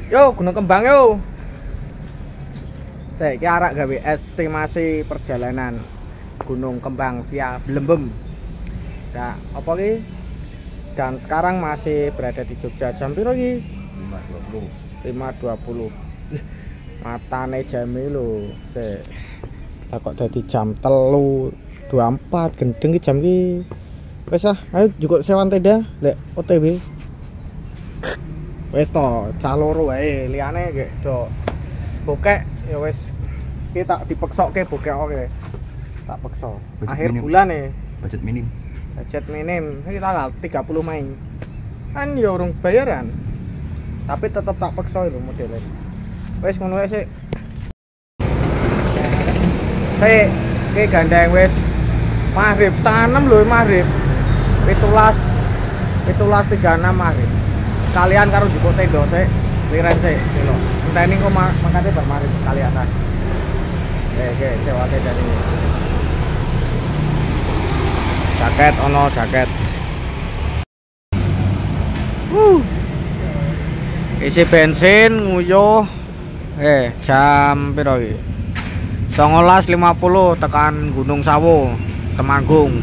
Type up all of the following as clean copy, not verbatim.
Yo, Gunung Kembang yo. Saya ki arek gawe estimasi perjalanan Gunung Kembang via Blembem. Nah, apa ki? Dan sekarang masih berada di Jogja. Jam piro ki? 5.20. Matane jame lho. Sik. Lah kok dadi jam 3.24 gendeng ki jam ki. Wes ah, ayo juga sewan tenda lek OTW. Wes to, cah loro wae, liyane gek do bokek ya wes ki tak dipeksokke bokek oke. Tak pekso. Akhir bulan nih. Budget minim. Budget minim, ini tanggal 30 Mei. Kan ya urung bayaran. Tapi tetep tak pekso itu modelnya. Wes ngono wae sik. Sik, ki gandeng wes maghrib 5:30 lho maghrib. 17.36 maghrib. Sekalian karo jupuk tenda sik, liren sik lho. Enteni kok mangkate bar maghrib sekalian tas. Oke, sewa tenda ini. Jaket ono jaket. Isi bensin nguyuh. Jam piro iki? 19.50 tekan Gunung Sawu, Temanggung.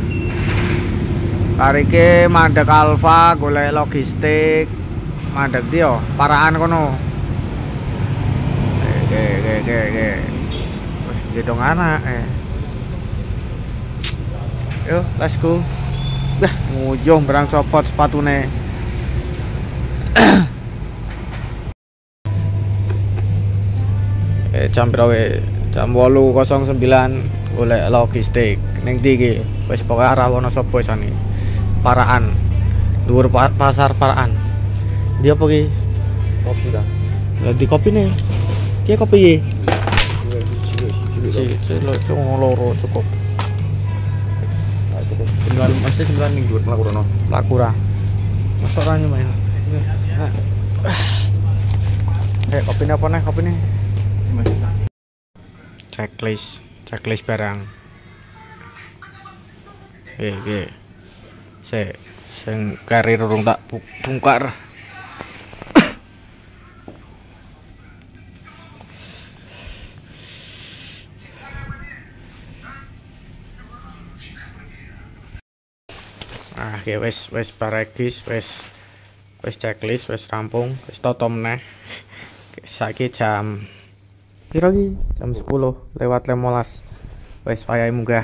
Karike mandek Alfa golek logistik. Mandek dia Paraan kono. Oke. Gedong anak Yo, let's go. Lah, ngujung berang copot sepatune. Jam piro we? Jam 8.09 golek logistik. Ning ndi iki? Wis pokoke ora ono sapa isane. Paraan. Dhuwur pasar Paraan. Dia apa ki? Kopi ta. Lah di kopine. Ki kopi iki. Si loro cukup. Mesti 9 ning dhuwur Lakurono. Lakura. Masuk ora nyemain. Kopine apa nih kopine? Checklist barang. Sing karir urung tak bongkar. Oke, wes paregis, wes checklist, wes rampung, wes toto meneh. Saiki jam piro iki? Jam 10:15. Wes wayahe munggah.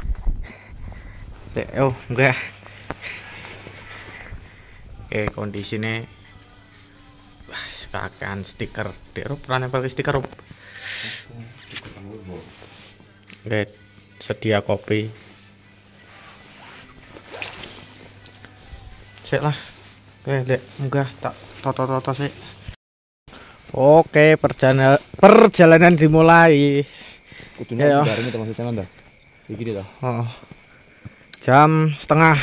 Munggah. Kondisine kakean stiker. Dek pernah nempel stiker. Sedia kopi. Sik lah. Dek, munggah tak toto sik. Oke, perjalanan dimulai. Kudune bareng termasuk jalan dah. Iki ta. Jam setengah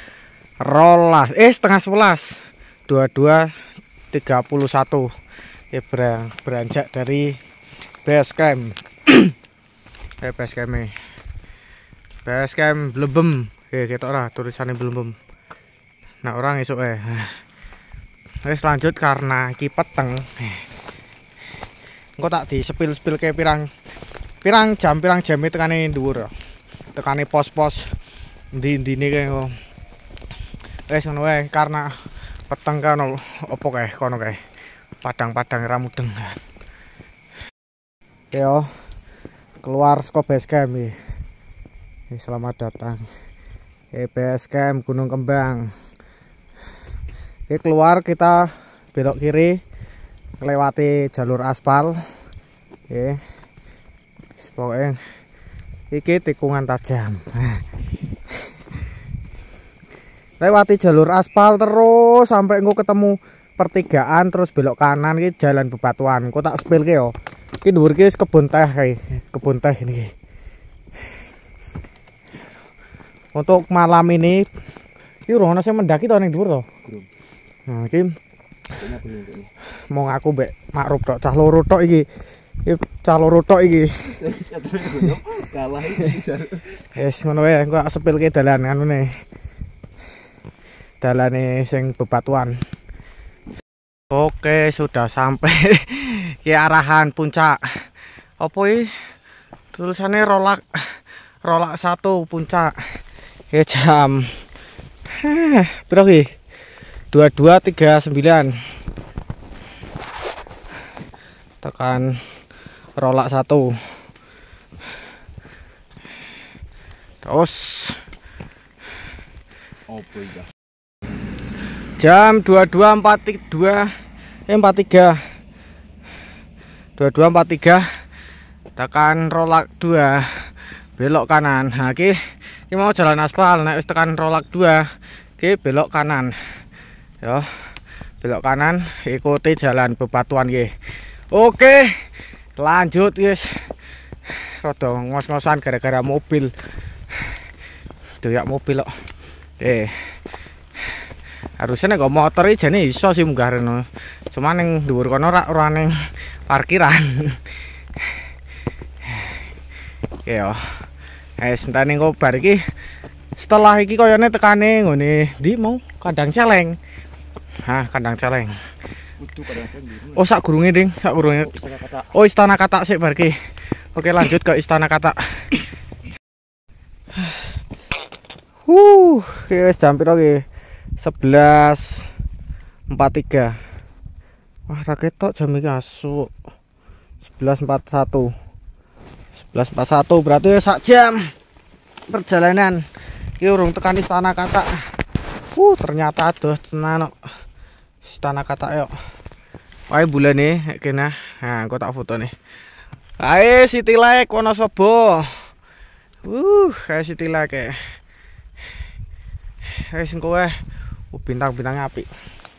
11. 22.31. Beranjak dari base camp. Base camp Blembem. Ketok ora tulisane Blembem. Nah, orang esuk wis lanjut karena iki peteng. Engko tak di spill ke pirang jam tekane dhuwur. Tekane pos-pos ndi-ndine kae. Wis ngono wae karena peteng kan opo kae kono kae. Padang-padang ra mudeng. Yo keluar saka base camp iki. Selamat datang. Base camp Gunung Kembang. Keluar kita belok kiri melewati jalur aspal. Pokoknya iki tikungan tajam. Lewati jalur aspal terus sampai engko ketemu pertigaan terus belok kanan iki jalan bebatuan. Engko tak spill ke yo. Iki dhuwur ki wis kebun teh ini. Untuk malam ini iki ora ono sing mendaki to ning dhuwur to. Nah, iki mau ngaku mbek Makruf tok, cah loro tok iki. Kalah iki. Wis ngono wae, engko tak sepilke dalan anune. Dalane sing bebatuan. Oke, sudah sampai ke arahan puncak. Apa ini? Tulisannya rolak 1 puncak. Ya jam berapa iki? 22.39. Tekan rolak 1. Terus Opo iki? jam 22.43 tekan rolak 2 belok kanan. Nah iki mau jalan aspal, nek wis tekan rolak 2 iki belok kanan ya, belok kanan ikuti jalan bebatuan iki. Oke lanjut guys, rada ngos-ngosan gara-gara mobil doyak mobil kok. Harusnya nek motor iki jane iso sih munggah rene. Cuman ning dhuwur kono ora ning parkiran. Yo. Entane engko bar iki setelah iki koyone tekane ngene ndi mau Kandang Celeng. Hah, Kandang Celeng. Kudu Kandang Celeng. Oh, sak gurunge, Ding, sak gurunge. Oh, Istana Katak sik bar iki. Oke, lanjut ke Istana Katak. Wis jam piro iki? 11.43. Wah, ra ketok jam iki asu. 11.41. 11.41 berarti sak jam perjalanan. Iki urung tekan Istana Katak. Ternyata aduh tenan kok. Istana Katak yo. Wae bulane kene. Nah, engko tak foto nih. Ae City Lake Wonosobo. Kayak City Lake. Wis engko wae. Bintang-bintangnya api.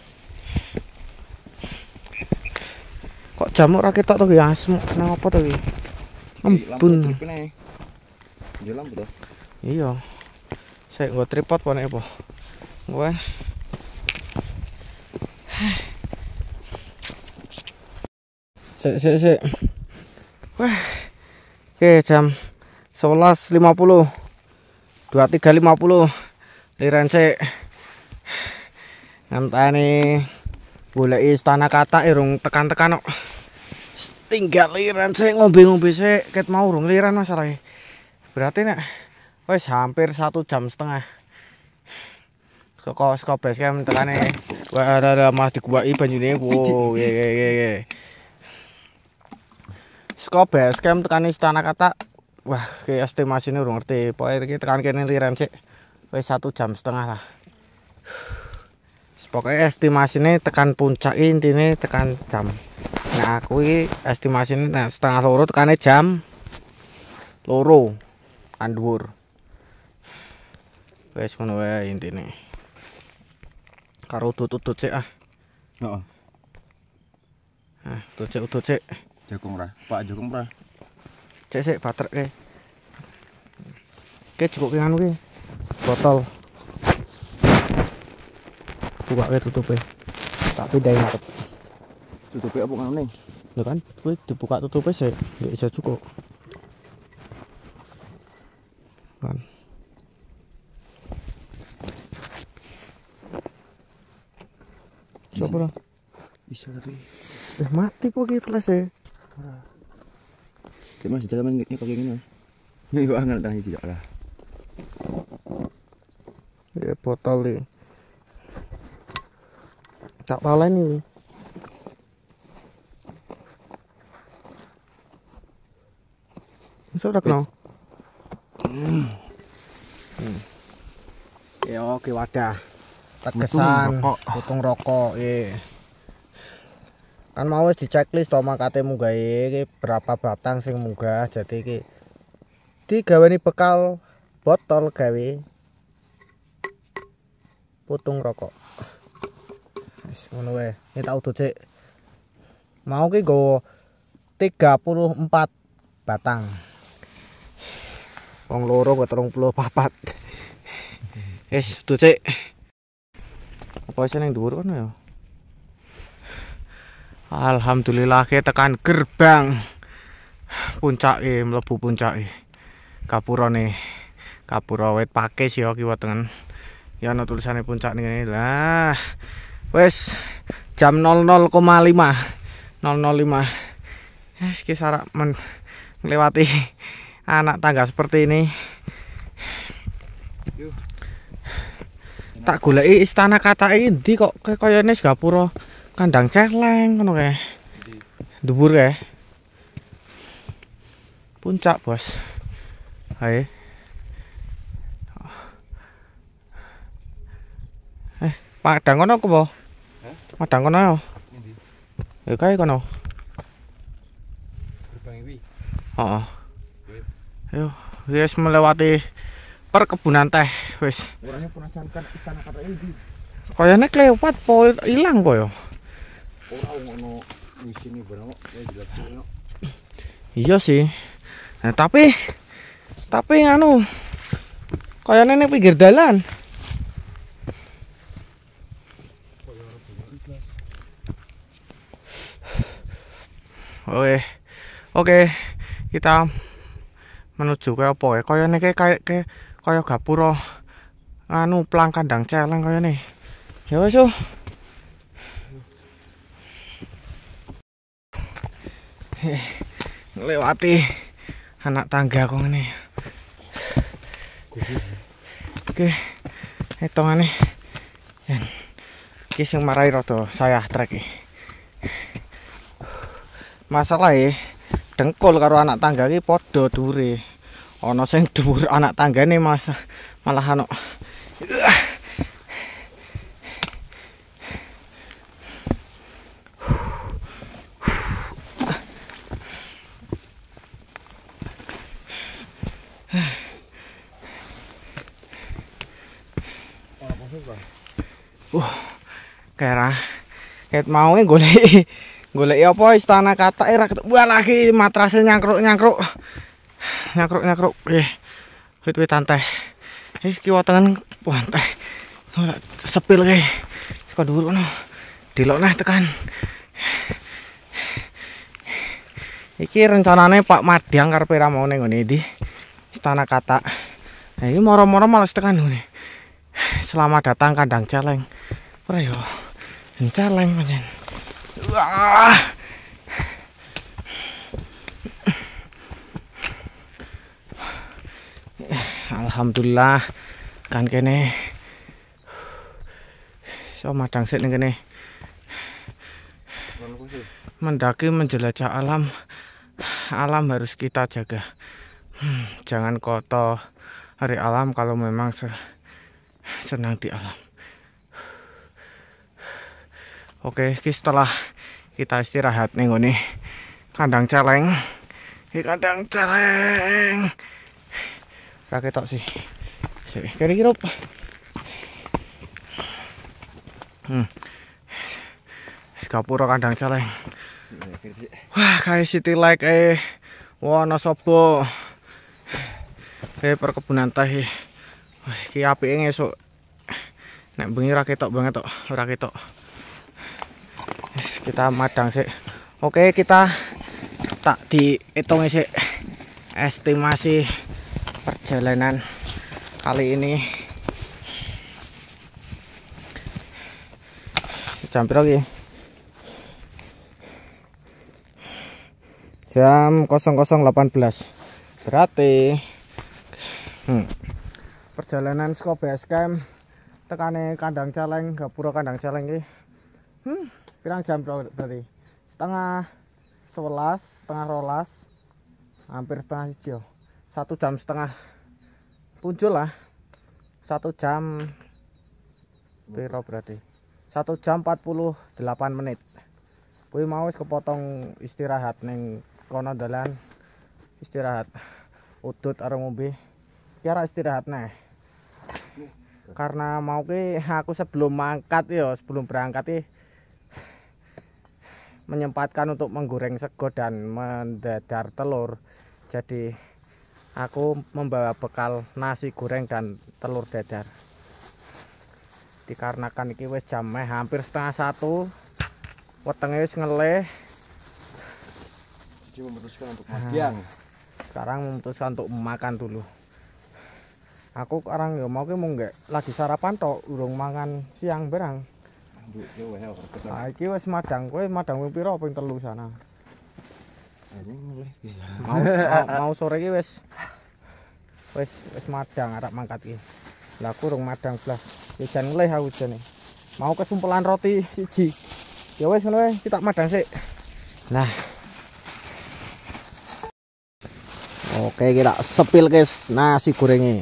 Kok jamuk ra ketok to ki asem nang apa to ki? Ampun. Dia lampu to. Iya. Saya nggo tripod pone apa? Gue. Sik. Wah. Oke, jam 11.50. 23.50. Liran sik. Ngenteni golek Istana Katak irung tekan-tekan kok. Tinggal liran sik ngombe-ngombe sik, ket mau urung liran masalahe. Berarti nek wis hampir 1,5 jam. Saka base camp tekane. Wah, ada Mas diguwaki banyune. Wo, ye. Saka base camp tekane Istana Katak. Wah, ki estimasine urung ngerti. Pokoke iki tekan kene liran sik. Wis 1,5 jam lah. Pokoknya estimasinya tekan puncak intine tekan jam. Nah aku ini estimasinya setengah loro tekane jam loro andur. Wes ngono wae intine. Karo tutut sik ah. Heeh. Nah, tutut sik. Jokong ra, Pak Jokong ra. Sik batrek ke. Cukup nganu ki. Botol. Buka ke tutupnya, tak pindahin ngarep. Tutupnya apa kan nih? Lho kan, kuwi dibuka tutupnya sih, nggak bisa cukup. Kan. Coba lah. Bisa tapi. Mati kok gitu flash ya. Cuma jalan ini pakai gini. Ini gua angkat tangan juga lah. Ya botol nih. Tak palen ini. Bisa udah kenal. Ya oke wadah. Terkesan putung rokok. Kan mau di checklist to makate munggah iki berapa batang sing munggah. Jadi iki digaweni bekal botol gawe putung rokok. Wis ngono wae. Ini tak udut sik. Mau ki nggo 34 batang. Wong loro kok 34. Wis udut sik. Apa sing ning dhuwur kono ya? Alhamdulillah kita tekan gerbang puncake, mlebu puncake. Kapurane. Kapura wit pakis ya kiwa tengen. Ya ana tulisane puncak ning ngene. Lah. Wes jam 00,5 005. Kisah melewati anak tangga seperti ini. Tak goleki istana kata ini kok kayaknya Gapura kandang celeng ngono kae. Dhuwur kae. Puncak, Bos. Hai. Padang kono apa? Padang kono ya? Ya kae kono. Gerbang iki. Heeh. Ayo, wis melewati perkebunan teh wis. Orangnya penasaran kan istana kata ini. Kayane kelewat po ilang koyo. Ora ngono di sini barang kok jelas. Iya sih. Nah, tapi anu kayane ning pinggir dalan. Oke, kita menuju ke apa ya? Kayane kaya Gapura anu plang kandang celeng kayane. Ya wis yo. Ngelewati anak tangga kok ngene. Oke, hitungane. Iki sing marai rada saya trek iki. Masalah dengkul karo anak tangga iki padha dhuwure. Ana sing dhuwur anak tanggane malah ana. Kayak mau golek apa istana kata era wah lagi matrasnya nyangkruk. Wit-witan teh. Kiwa tengen teh. Sepil kae. Saka dhuwur ngono. Delok neh tekan. Iki rencanane Pak Madiang karepe ra mau ning ngene iki. Istana kata. Nah, iki moro-moro males tekan ngene. Selamat datang kandang celeng. Ora yo. Celeng pancen. Wah. Alhamdulillah kan kene. So madang sik ning kene. Mendaki menjelajah alam. Alam harus kita jaga. Jangan kotor hari alam kalau memang senang di alam. Oke, setelah kita istirahat nih ngene kandang celeng. Kandang celeng. Ra ketok sih. Kira-kira. Gapura kandang celeng. Wah, kayak city like Wonosobo. Perkebunan teh. Wah, iki apike esuk. Nek bengi ra ketok banget tok, ora ketok. Kita madang sih. Oke, kita tak dihitung sih estimasi perjalanan kali ini. Jam piro iki? Jam 00.18. Berarti perjalanan saka base camp tekane kandang celeng, Gapura kandang celeng iki. Pirang jam berarti? Setengah 11, setengah 12, hampir setengah 1. 1 jam setengah punjul lah. 1 jam piro berarti? 1 jam 48 menit. Kuwi mau wis kepotong istirahat ning kono dalan. Istirahat udut arep ngombe. Kira istirahat neh. Karena mau ki aku sebelum berangkat menyempatkan untuk menggoreng sego dan mendadar telur. Jadi aku membawa bekal nasi goreng dan telur dadar. Dikarenakan iki wis jam hampir setengah 1. Wetenge wis ngelih. Jadi memutuskan untuk makan. Sekarang memutuskan untuk makan dulu. Aku sekarang ya mau ki lagi sarapan tok, urung mangan siang barang. Iki wis madang, kowe madang ping pira ping 3 sana. Mau sore iki wis madang arep mangkat iki. Lah kurung madang blas. Hujan ngleh aku jane. Mau kesumpelan roti siji. Ya wis ngono wae, kita madang sik. Nah. Oke, kita sepil guys nasi gorengnya.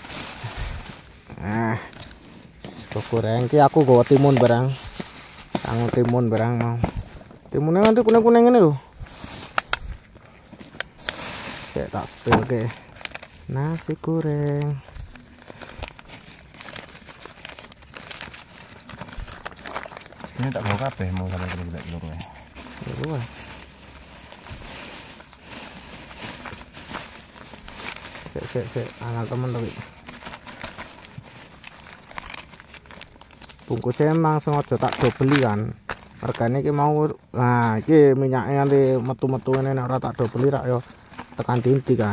Nah. Sego goreng iki aku nggawa timun barang. Kanggo timun barang mau. Timunnya nanti kuning-kuning ini lho. Saya tak spill ke nasi goreng. Ini tak mau kabeh mau sampai gila telur ya. Wah. Sik angel temen tapi. Bungkusnya emang sengaja tak dobeli kan. Regane iki mau nah iki minyaknya nanti metu-metu ngene nek ora tak dobeli rak yo tekan dinti kan.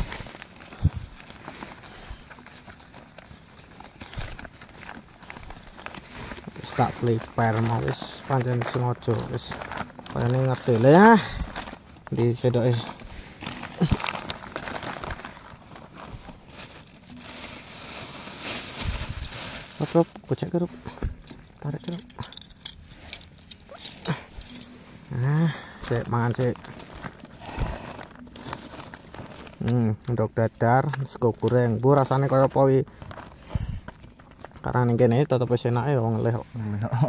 Wis tak prepare mau wis pancen sengaja wis kayane ngerti lho ya. Di sedoke. Op, kocek kerup. Tarik kerup. Nah, sik mangan sik. Ndok dadar, sego goreng. Bu rasane kaya apa iki? Karena ning kene tetep wis enake wong leh kok.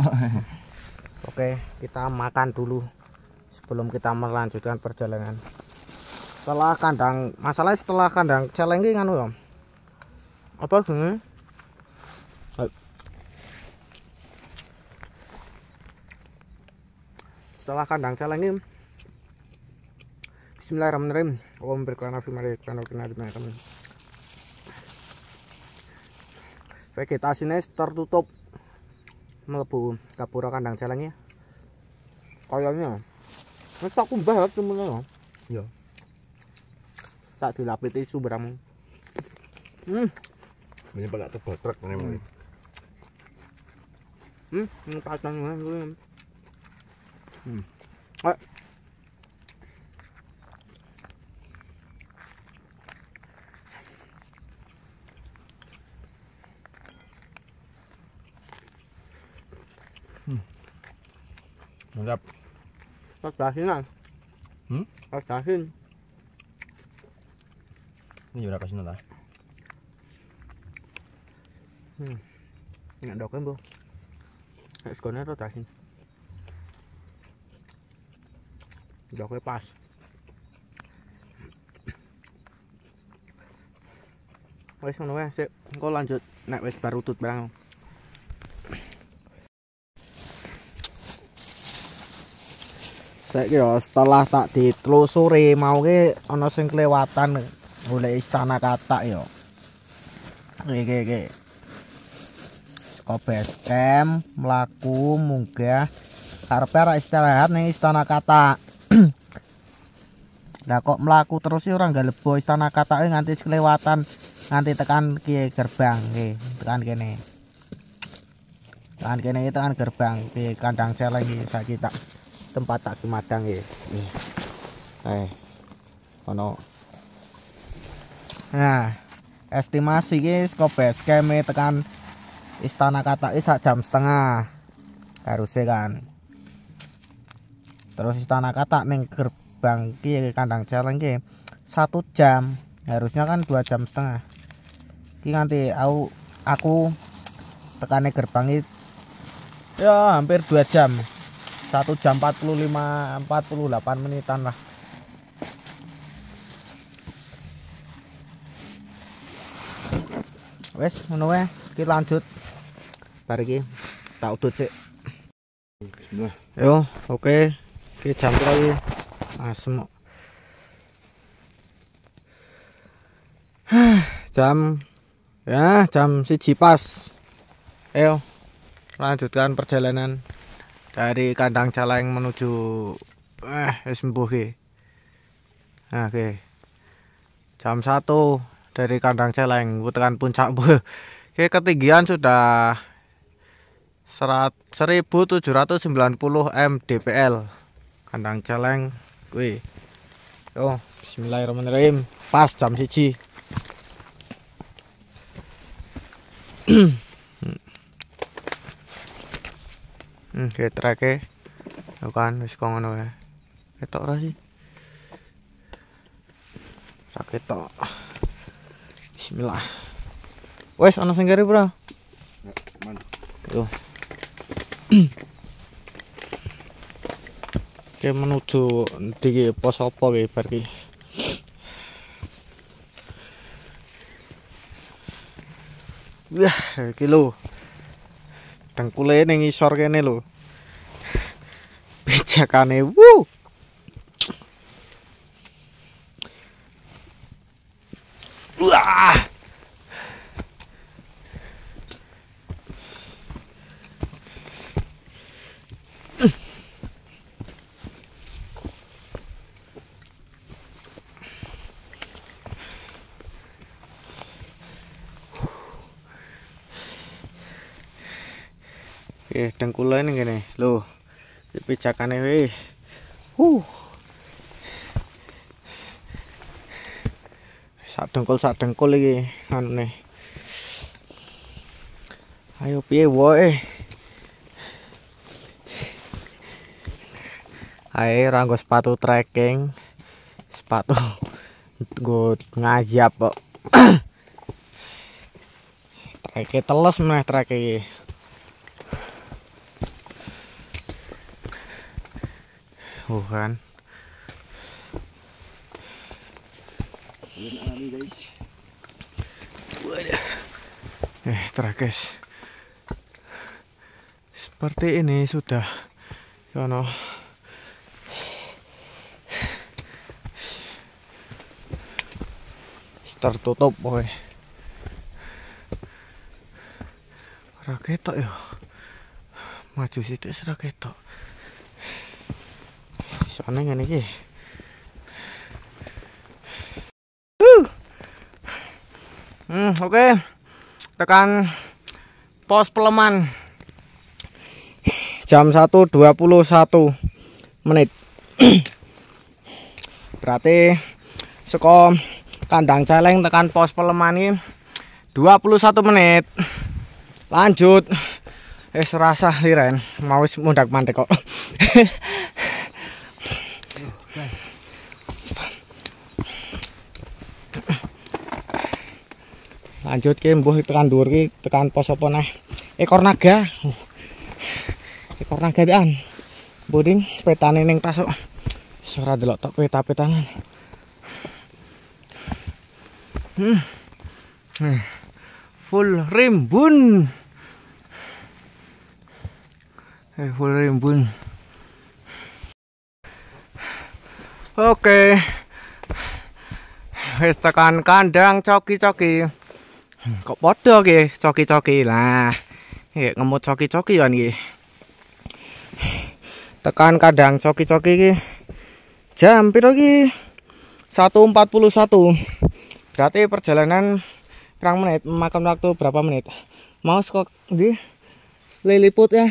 Oke, kita makan dulu sebelum kita melanjutkan perjalanan. Setelah kandang, masalahnya setelah kandang celeng iki nganu ya. Apa jenenge? Setelah kandang celeng ini bismillahirrahmanirrahim. Om berkelana fi mari kana kami. Vegetasinya tertutup melebu kapura kandang celengnya. Kayaknya wis tak kumbah temen ya. Tak dilapis tisu barang. Banyak pakai tebal truk memang. Ini kacangnya dulu. Mantap. Kasihan. Kasihan. Ini juga kasih nota. Nggak dok kan bu. Sekolahnya rotasin. Doknya pas. Wes ngono wae sik. Engko lanjut nek wis bar utut barang. Saiki yo setelah tak ditelusuri mau ki ana sing kelewatan golek istana katak yo. Iki. Saka base camp mlaku munggah karepe arek istirahat ning istana katak. Lah kok mlaku terus sih ora ngalebo istana katake nganti kelewatan nganti tekan ki gerbang nggih, tekan kene. Tekan kene tekan gerbang ki kandang celeng iki saiki tak tempat tak madang nggih. Ono. Nah, estimasi ki saka base camp tekan istana katake sak jam setengah. Harusnya kan. Terus istana katak ning gerbang ki kandang celeng ki 1 jam. Harusnya kan 2 jam setengah. Ki nganti aku tekane gerbang iki ya hampir 2 jam. 1 jam 48 menitan lah. Wes ngono wae, ki lanjut. Bar iki tak udut sik. Bismillah. Yo, oke. Ki jam pira iki? Asem. Jam 1 pas. Ayo lanjutkan perjalanan dari kandang celeng menuju wis mbuh ki. Nah, oke. Jam 1 dari kandang celeng tekan puncak. Oke, ketinggian sudah 1790 mdpl. Kandang celeng kuwi. Yo, bismillahirrahmanirrahim. Pas jam 1. Treke. Yo kan wis kok ngono wae. Ketok ora sih? Sakit tok. Bismillah. Wes ana sing kere, Bro. Tuh. Oke, menuju di pos apa ki bar ki. Wah, iki lho. Dengkule ning isor kene lho. Pijakane, wuh. Wah. Dengkule ning kene lho. Pijakane weh. Sak dengkul iki anune. Ayo piye woe. Ae ra nggo sepatu trekking. Sepatu nggo ngajap kok. Treke teles meneh treke iki. Kan. Guys. Trakes. Seperti ini sudah. Yono. Tertutup boy. Ora ketok ya. Maju sithik ora ketok. Soalnya ngene iki. Oke. Tekan pos Peleman. Jam 1:21 menit. Berarti saka kandang celeng tekan pos Peleman ini 21 menit. Lanjut. Wis rasa liren, mau wis mundak-mandek kok. Lanjut ke mbuh tekan dhuwur ki, tekan pos apa neh? Ekor naga. Ekor naga tekan. Boding petane ning tas kok. Wis ora delok tok peta-petanan. Full rimbun. Full rimbun. Oke. Wis tekan kandang coki-coki. Kok padha ki coki-coki lah. Iki ngemut coki-coki kan iki. Tekan kandang coki-coki iki. Jam piro iki? 1:41. Berarti perjalanan kurang menit, memakan waktu berapa menit? Mau kok di Liliput ya.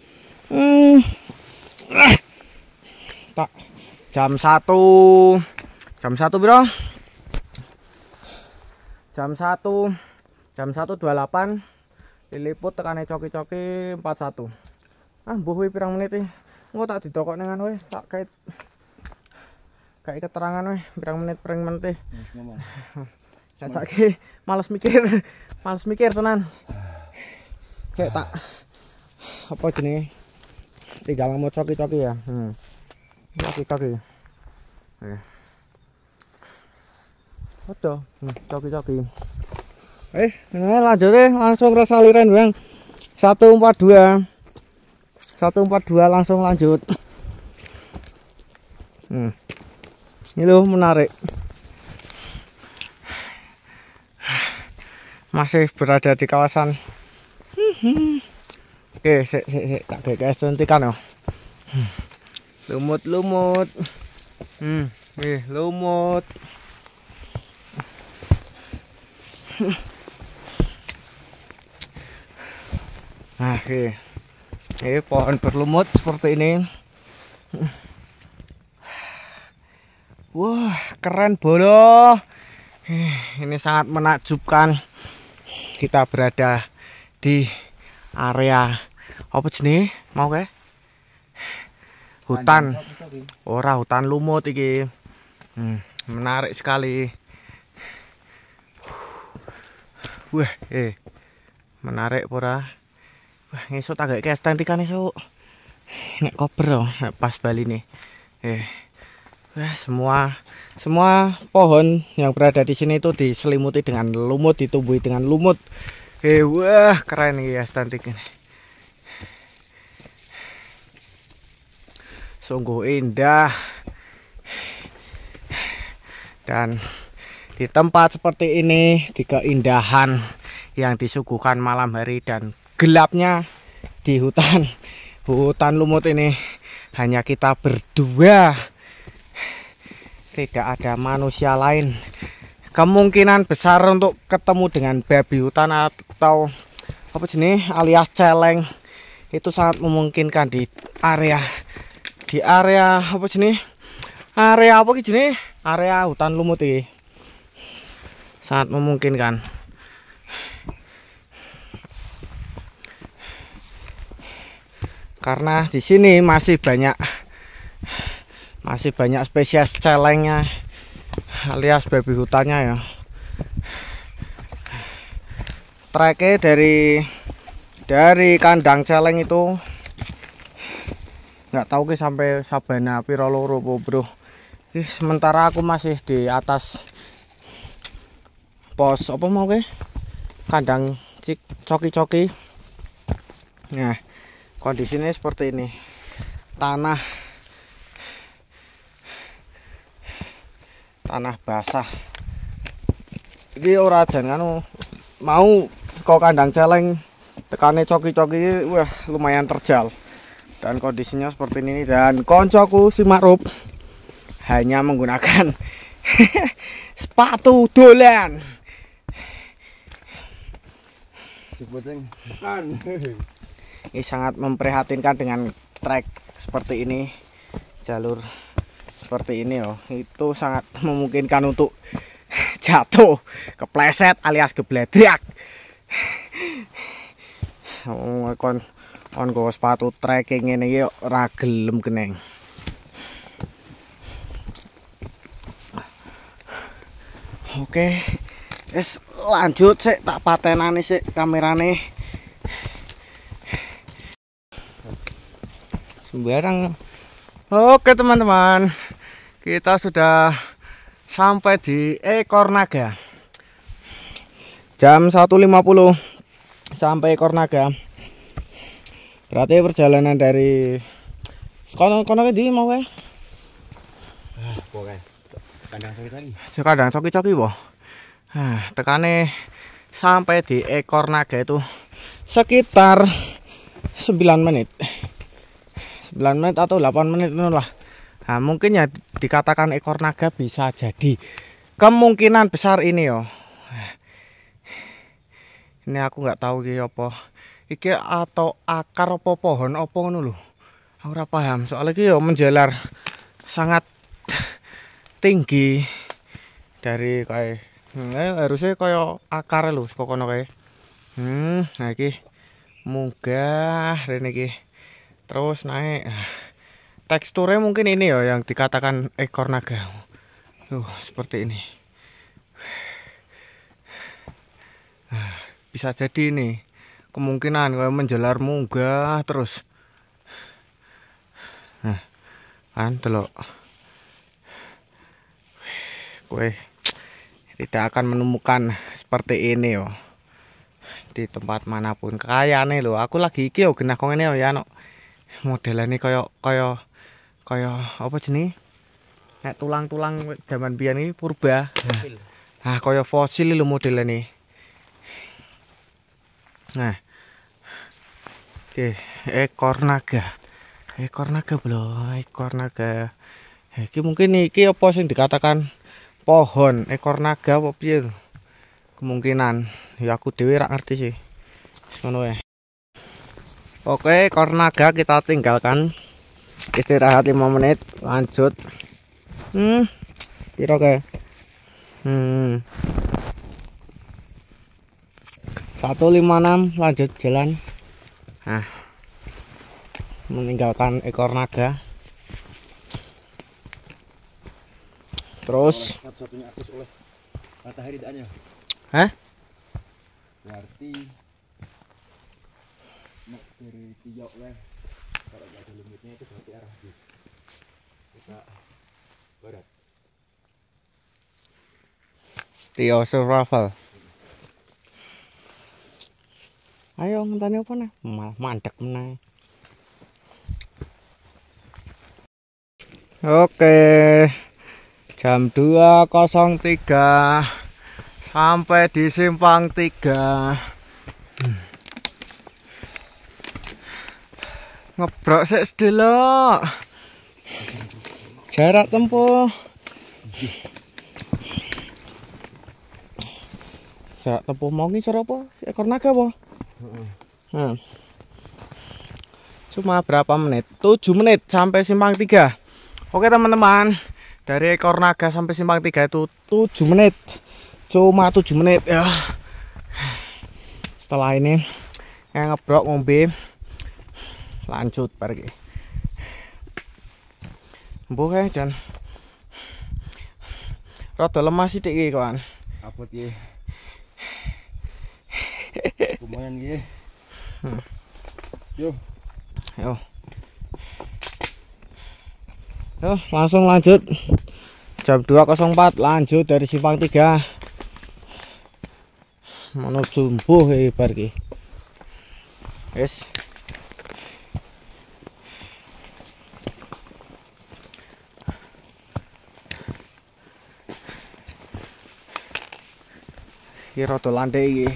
Tak jam 1. Jam 1 bro. Jam 1:28 Liliput tekane coki-coki 41. Mbuh kuwi pirang menit iki? Engko tak didokok ning anu tak kait keterangan weh pirang menit iki. Ya saiki males mikir tenan. Kayak tak apa jenenge? Tinggal mau coki-coki ya. Coki-coki. Foto, coki-coki. Lanjut langsung resaliren bang. 1:42 langsung lanjut. Ini loh menarik. Masih berada di kawasan. Oke, tak kayak suntikan loh. Lumut. Lumut. Nah, Pohon berlumut seperti ini. Wah, keren bolo. Ini sangat menakjubkan. Kita berada di area apa jenis? Mau ke? Hutan. Ora hutan lumut iki. Menarik sekali. Wah, menarik pura. Wah, ngesot agak kayak estetika nih, Sok. Nek koper pas Bali nih. Wah, semua pohon yang berada di sini itu diselimuti dengan lumut, ditumbuhi dengan lumut. Wah, keren nih ya estetik ini. Sungguh indah. Dan di tempat seperti ini, di keindahan yang disuguhkan malam hari dan gelapnya di hutan lumut ini, hanya kita berdua, tidak ada manusia lain. Kemungkinan besar untuk ketemu dengan babi hutan atau apa jenis alias celeng itu sangat memungkinkan di area apa jenis area hutan lumut ini, sangat memungkinkan. Karena di sini masih banyak spesies celengnya alias babi hutannya ya. Treknya dari kandang celeng itu nggak tahu ke sampai sabana piro loro bro. Sementara aku masih di atas pos apa mau ke kandang coki-coki. Nah, kondisinya seperti ini. Tanah basah. Iki ora jan kan mau kok kandang celeng tekane coki-coki, wah lumayan terjal. Dan kondisinya seperti ini, dan koncoku si Makrup hanya menggunakan sepatu dolan. Ini sangat memprihatinkan dengan trek seperti ini, jalur seperti ini itu sangat memungkinkan untuk jatuh, kepleset alias gebledrak. Kon go sepatu trekking ini yuk ora gelem keneng. Oke, wis lanjut sik, tak patenane sik kamerane. Sembarang. Oke teman-teman, kita sudah sampai di Ekor Naga. Jam 1.50 sampai Ekor Naga. Berarti perjalanan dari kono di mau ke? Kandang coki-coki boh. Tekane sampai di Ekor Naga itu sekitar 9 menit. 9 menit atau 8 menit itu lah. Nah, mungkin ya dikatakan Ekor Naga bisa jadi. Kemungkinan besar ini yo. Ini aku nggak tahu iki apa. Iki atau akar apa pohon apa ngono lho. Aku ora paham. Soalnya iki yo menjalar sangat tinggi dari kayak harusnya kayak akar lho kok kono kae. Nah iki munggah rene iki. Terus naik. Teksturnya mungkin ini ya yang dikatakan ekor naga. Seperti ini. Bisa jadi ini kemungkinan kalau menjalar munggah terus. Kan delok. Kowe tidak akan menemukan seperti ini yo di tempat manapun. Kayane lho, aku lagi iki yo genah kok ngene ya no. Modelane kaya apa jenis? Nek tulang-tulang zaman biyen iki purba. Kaya fosil lho modelane. Nah. Oke, ekor naga. Ekor naga bro, ekor naga. Iki mungkin iki apa sing dikatakan pohon ekor naga apa piye? Kemungkinan ya aku dhewe ra ngerti sih. Ngono ya. Oke, ekor naga kita tinggalkan. Istirahat 5 menit, lanjut. Piro ke? 156, lanjut jalan. Nah, meninggalkan ekor naga. Terus satu-satunya akses oleh matahari tidaknya. hah? Berarti dari tiok leh. Kalau nggak ada limitnya itu berarti arah di kita barat. Tio survival. Ayo ngenteni apa nih? Mandek meneh. Oke. Jam 2.03 sampai di simpang 3. Ngebrok sik sedelok. Jarak tempuh. Jarak tempuh mau ngisor apa? Ekor naga apa? Cuma berapa menit? 7 menit sampai simpang 3. Oke teman-teman, dari ekor naga sampai simpang 3 itu 7 menit. Cuma 7 menit ya. Setelah ini yang ngebrok ngombe, lanjut pergi. Mbuh jan. Rada lemah sithik iki kawan. Abot ye. Lumayan ye. Yo. Yo, langsung lanjut. Jam 2.04 lanjut dari simpang 3 menuju Mbuh pergi. Yes. Kira to landai iki.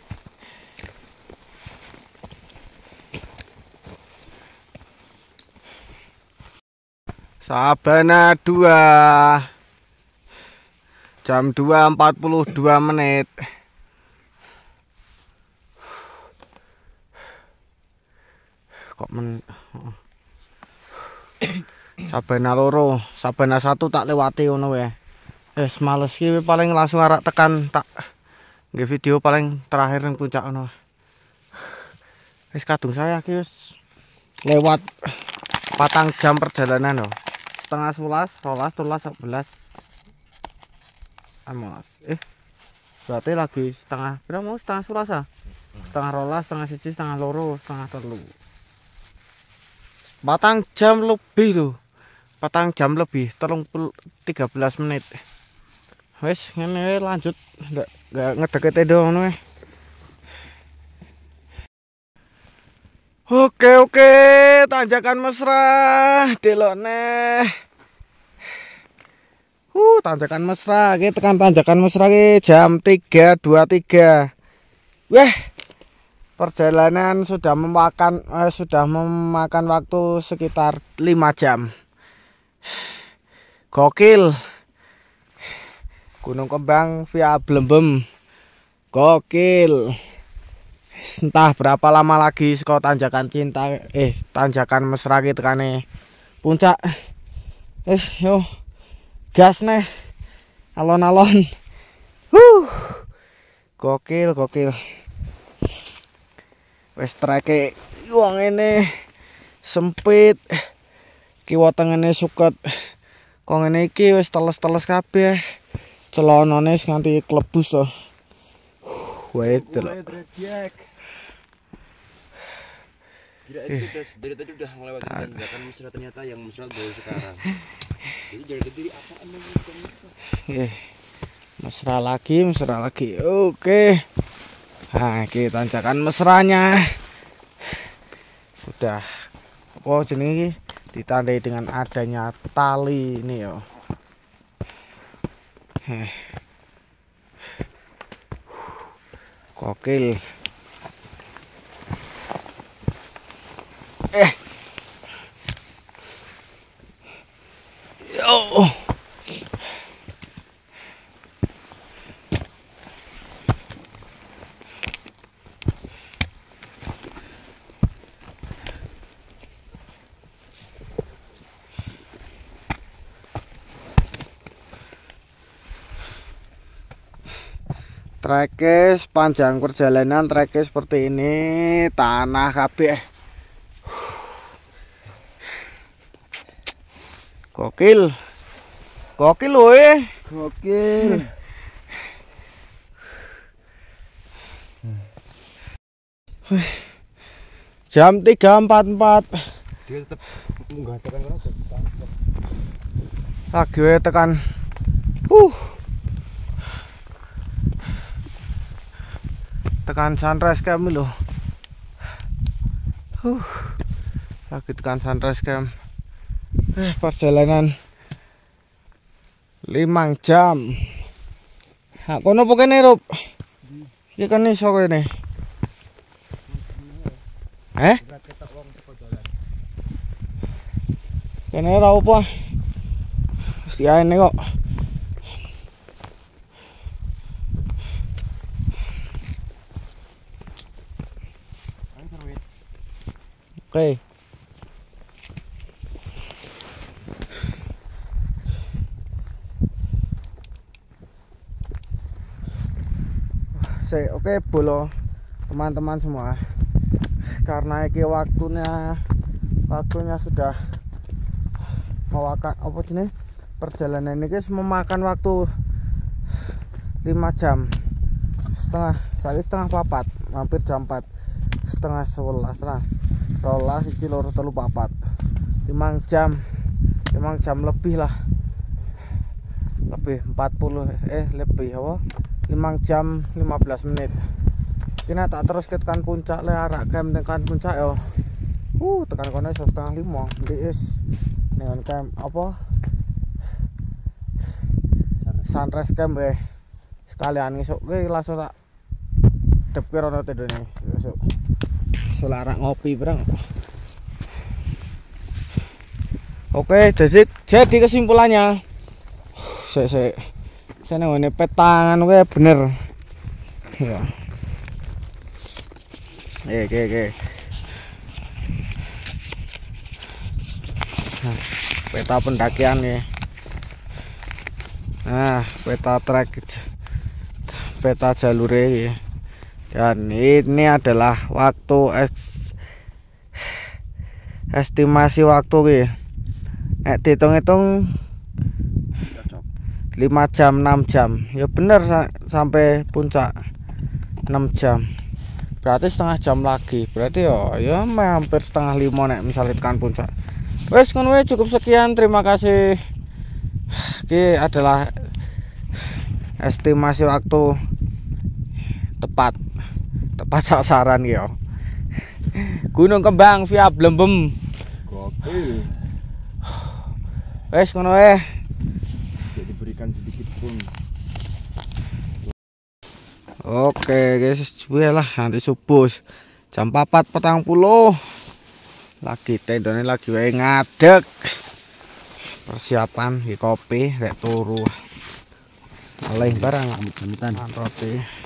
Sabana 2. Jam 2.42 menit. Kok Sabana loro, Sabana 1 tak lewati ngono wae. Wis males iki paling langsung arek tekan tak nggih video paling terakhir ning puncak ngono. Wis kadung saya iki wis lewat 4 jam perjalanan loh. Setengah 11, 12, 13, 14. Berarti lagi setengah berapa mau setengah 11 ah? Setengah 12, setengah 1, setengah 2, setengah 3. 4 jam lebih loh. 4 jam lebih, 13 menit. Wes ngene lanjut, enggak ngedeket doang ngono. Oke, tanjakan mesra, delokne. Tanjakan mesra, iki tekan tanjakan mesra iki jam 3.23. Weh. Perjalanan sudah memakan waktu sekitar 5 jam. Gokil. Gunung Kembang via Blembem. Gokil. Entah berapa lama lagi saka tanjakan cinta tanjakan mesra ki tekane puncak. Yo. Gas neh. Alon-alon. Gokil. Wis treke wong ngene sempit. Kiwa tengene suket. Kok ngene iki wis teles-teles kabeh. Celanane nganti klebus to. Wae delok. Kira itu dari tadi udah melewati tanjakan mesra ternyata yang mesra baru sekarang. Jadi dari tadi apaan mesra? Mesra lagi. Oke. Nah, ini tanjakan mesranya. Sudah. Oh, jenenge ditandai dengan adanya tali ini yo. Gokil. Yo. Treknya sepanjang perjalanan treknya seperti ini, tanah kabeh. Gokil. Gokil woy. Gokil. Jam 3.44. Dia tetap munggah tekan aja. Lagi we tekan. Tekan sunrise camp lho. Lagi tekan sunrise camp. Perjalanan 5 jam. Nah, kono apa kene, Rup? Iki kan iso kene. Kene ora apa. Si aene kok. Oke. Oke, bolo teman-teman semua. Karena iki waktunya sudah memakan apa jenis perjalanan ini guys, memakan waktu 5 jam setengah, setengah 4, hampir jam 4, setengah 11 siji loro telu papat, 5 jam lebih lah, lebih 40 lebih apa 5 jam 15 menit. Kini tak terus tekan puncak le arak camp tekan puncak yo. Tekan kono 4:30 ndek dengan camp apa sunrise camp sekalian ngisuk langsung tak depke rono tendone besok. Selarak ngopi bareng. Oke, jadi kesimpulannya saya ngene petangan kowe bener. Ya. Oke. Nah, peta pendakian ya. Nah, peta trek, peta jalurnya ya. Dan ini adalah waktu estimasi waktu ya. Dihitung-hitung 5 jam 6 jam ya bener sampai puncak 6 jam. Berarti setengah jam lagi. Berarti ya hampir setengah 5 nek misalnya tekan puncak. Wes ngono cukup sekian. Terima kasih. Ini adalah estimasi waktu tepat sasaran ya. Gunung Kembang via Blembem. Gokil. Wes ngono Tidak diberikan sedikit pun. Oke guys, lah nanti subuh jam 4.40 lagi tendone lagi wae ngadeg. Persiapan di kopi rek turu. Oleh barang pamitan roti.